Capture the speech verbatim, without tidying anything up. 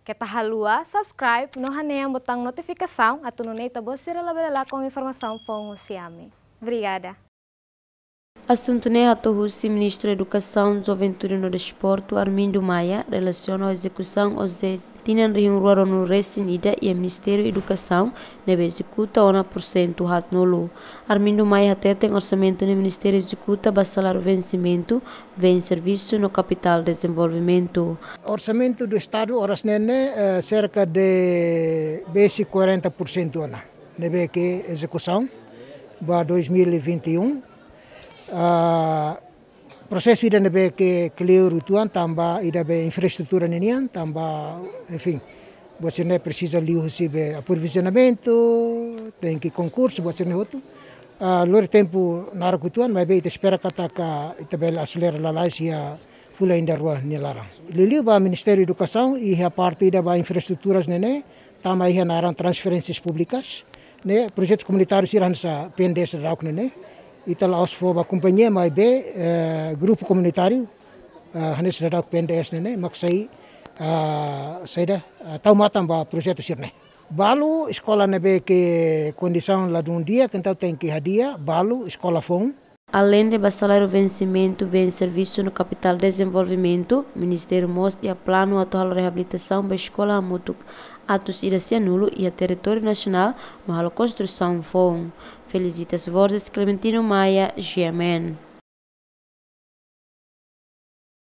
Kita halua, subscribe, no haneia botão notificação, atu no neita você lá com informação com o Siame. Obrigada. Assunto ne atohusi Ministro da Educação, Juventude e Desporto, Armindo Maia, relaciona a execução O J E Tinan Riun Ruaro no Resinida e o Ministério da Educação, nebe executa ona pursentu hat nolo. Armindo Maia até tem orçamento no Ministério executa basalar o vencimento, vem serviço no capital desenvolvimento. Orçamento do Estado, horas nene, uh, cerca de base quarenta por cento ona, nebe que execução, para dois mil e vinte e um. Uh, processo ida nebe que clear tuan tamba ida be infraestrutura nenian tamba enfim você não precisa ali receber aprovisionamento tem que concurso você não outro uh, lor tempo na hora tuan mas be espera kata ka itabel acelera la laisia fula ainda rua nilara lili ba Ministério da Educação e a parte da ba infraestruturas nene tamba ia na transferências públicas né projetos comunitários irão sa pendes da nene Ita laos for ba companhia mai be uh, grupo comunitário uh, hanes da P N D S nene maksai uh, saida uh, tau matam ba projeto sirne balu escola nebe que condição lá de um dia que então tem que hadia balu escola fom. Além de basalar o vencimento, vem serviço no capital desenvolvimento, o Ministério mostra e plano atual reabilitação da escola mutuk atos iracia nulo e a território nacional no halo construção fom. Felicitas Borges, Clementino Maia, G M N.